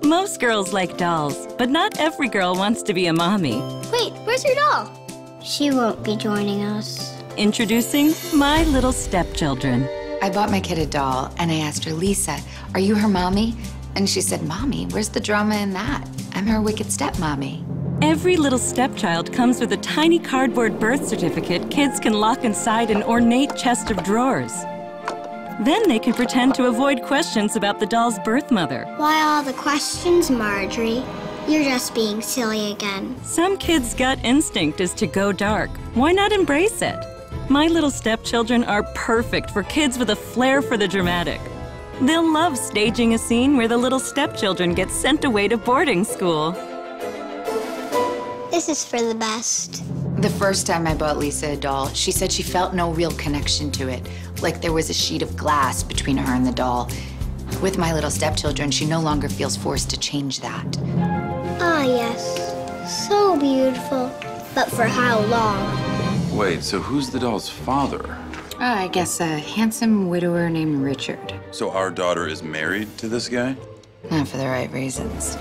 Most girls like dolls, but not every girl wants to be a mommy. Wait, where's your doll? She won't be joining us. Introducing My Little Stepchildren. I bought my kid a doll, and I asked her, Lisa, are you her mommy? And she said, Mommy, where's the drama in that? I'm her wicked stepmommy. Every little stepchild comes with a tiny cardboard birth certificate kids can lock inside an ornate chest of drawers. Then they can pretend to avoid questions about the doll's birth mother. Why all the questions, Marjorie? You're just being silly again. Some kids' gut instinct is to go dark. Why not embrace it? My Little Stepchildren are perfect for kids with a flair for the dramatic. They'll love staging a scene where the little stepchildren get sent away to boarding school. This is for the best. The first time I bought Lisa a doll, she said she felt no real connection to it, like there was a sheet of glass between her and the doll. With My Little Stepchildren, she no longer feels forced to change that. Ah, yes. So beautiful. But for how long? Wait, so who's the doll's father? I guess a handsome widower named Richard. So our daughter is married to this guy? Not for the right reasons.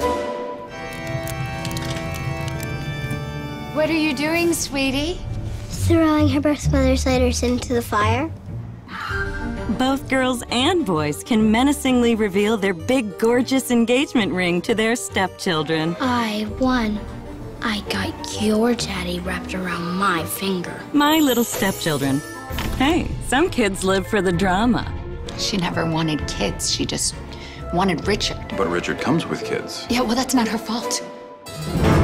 What are you doing, sweetie? Throwing her birth mother's letters into the fire? Both girls and boys can menacingly reveal their big, gorgeous engagement ring to their stepchildren. I won. I got your daddy wrapped around my finger. My Little Stepchildren. Hey, some kids live for the drama. She never wanted kids. She just wanted Richard. But Richard comes with kids. Yeah, well, that's not her fault.